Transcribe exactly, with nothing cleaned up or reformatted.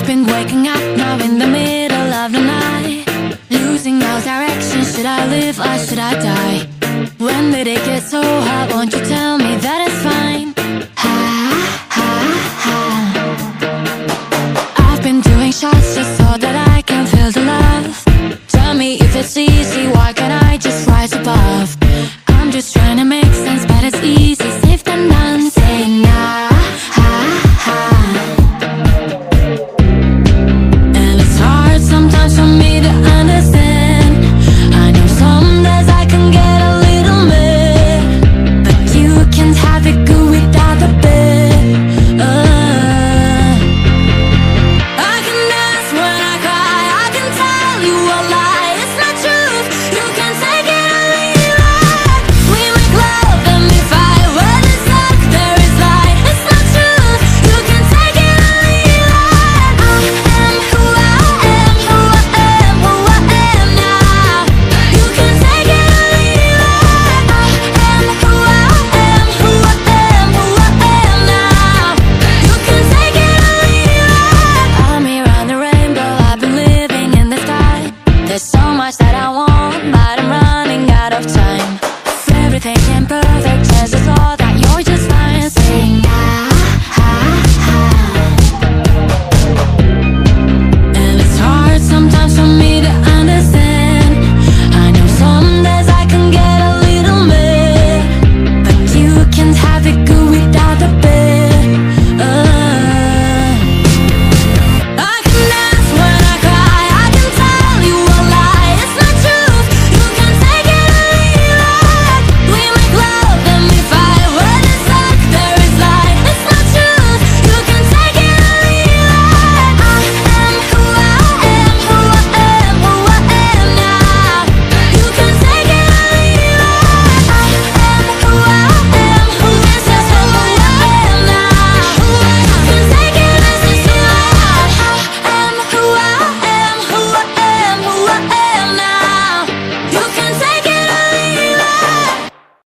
been waking up now in the middle of the night, losing all direction. Should I live or should I die? When did it get so hard? Won't you tell me that it's